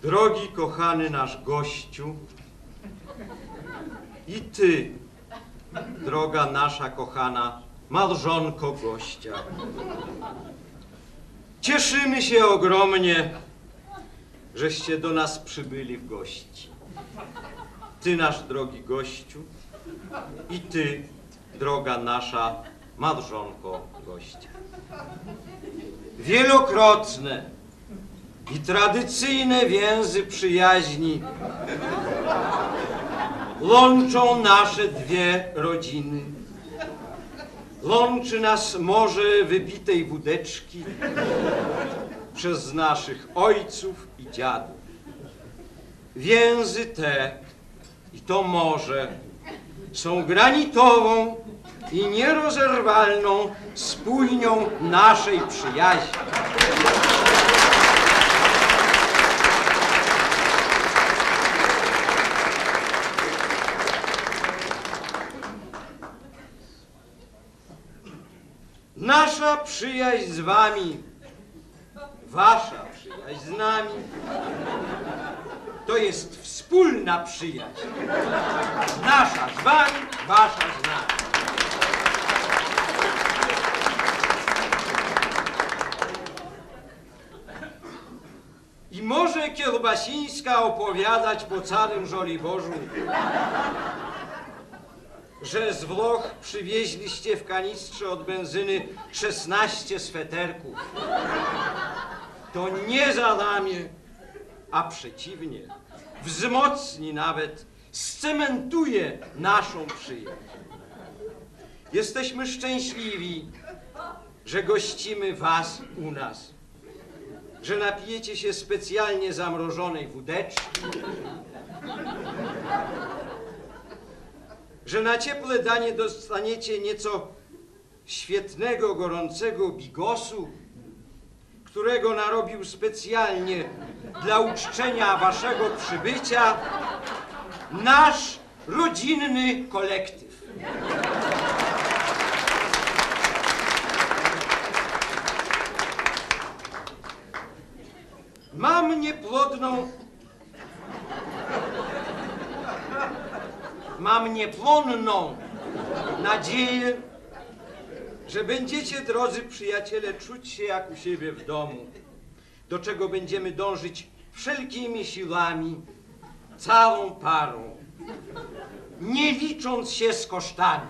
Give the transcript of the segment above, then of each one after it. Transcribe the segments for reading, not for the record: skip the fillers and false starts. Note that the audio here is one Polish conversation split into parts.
Drogi, kochany nasz gościu, i ty, droga nasza kochana małżonko gościa. Cieszymy się ogromnie, żeście do nas przybyli w gości. Ty, nasz drogi gościu, i ty, droga nasza małżonko gościa. Wielokrotne i tradycyjne więzy przyjaźni łączą nasze dwie rodziny. Łączy nas morze wypitej wódeczki przez naszych ojców i dziadów. Więzy te i to morze są granitową i nierozerwalną spójnią naszej przyjaźni. Nasza przyjaźń z wami, wasza przyjaźń z nami, to jest wspólna przyjaźń. Nasza z wami, wasza z nami. I może Kiełbasińska opowiadać po całym Żoliborzu, że z Włoch przywieźliście w kanistrze od benzyny 16 sweterków. To nie załamie, a przeciwnie, wzmocni nawet, scementuje naszą przyjaźń. Jesteśmy szczęśliwi, że gościmy was u nas, że napijecie się specjalnie zamrożonej wódeczki, że na ciepłe danie dostaniecie nieco świetnego, gorącego bigosu, którego narobił specjalnie dla uczczenia waszego przybycia nasz rodzinny kolektyw. Mam niepłonną nadzieję, że będziecie, drodzy przyjaciele, czuć się jak u siebie w domu, do czego będziemy dążyć wszelkimi siłami, całą parą, nie licząc się z kosztami.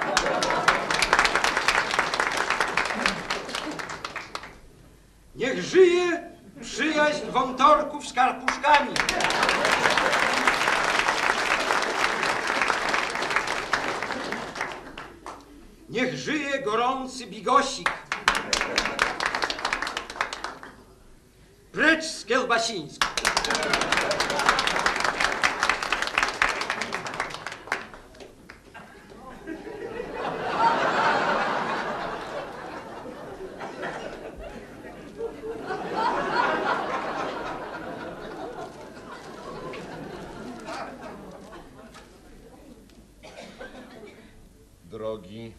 Niech żyje przyjaźń wątorków z karpuszkami. Niech żyje gorący bigosik. Precz z Kiełbasińską. Drogi,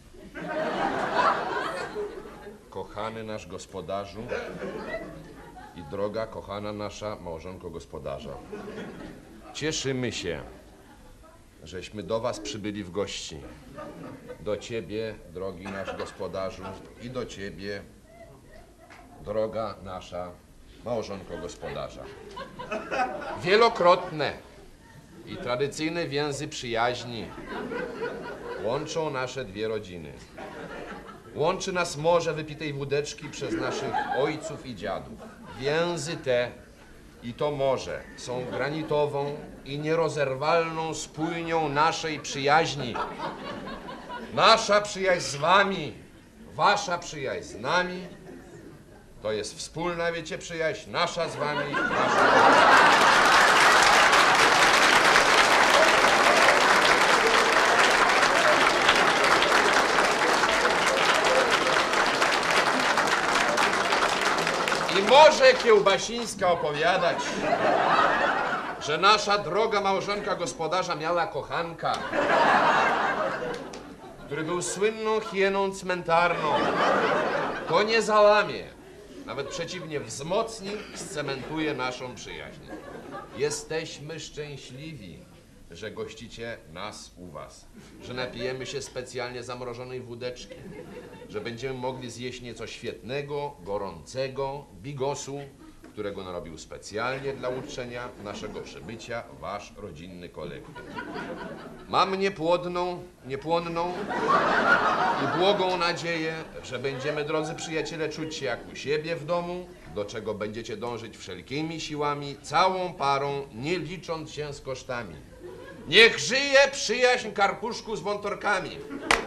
kochany nasz gospodarzu i droga, kochana nasza małżonko gospodarza. Cieszymy się, żeśmy do was przybyli w gości. Do ciebie, drogi nasz gospodarzu, i do ciebie, droga nasza małżonko gospodarza. Wielokrotne i tradycyjne więzy przyjaźni łączą nasze dwie rodziny. Łączy nas morze wypitej wódeczki przez naszych ojców i dziadów. Więzy te i to morze są granitową i nierozerwalną spójnią naszej przyjaźni. Nasza przyjaźń z wami, wasza przyjaźń z nami, to jest wspólna, wiecie, przyjaźń, nasza z wami, wasza. I może Kiełbasińska opowiadać, że nasza droga małżonka gospodarza miała kochanka, który był słynną hieną cmentarną. To nie załamie, Nawet przeciwnie, wzmocni, scementuje naszą przyjaźń. Jesteśmy szczęśliwi, że gościcie nas u was, że napijemy się specjalnie zamrożonej wódeczki, że będziemy mogli zjeść nieco świetnego, gorącego bigosu, którego narobił specjalnie dla uczczenia naszego przybycia wasz rodzinny kolektyw. Mam niepłonną i błogą nadzieję, że będziemy, drodzy przyjaciele, czuć się jak u siebie w domu, do czego będziecie dążyć wszelkimi siłami, całą parą, nie licząc się z kosztami. Niech żyje przyjaźń karpuszku z wątorkami.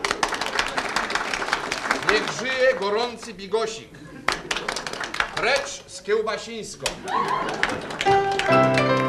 Niech żyje gorący bigosik. Precz z kiełbasińską.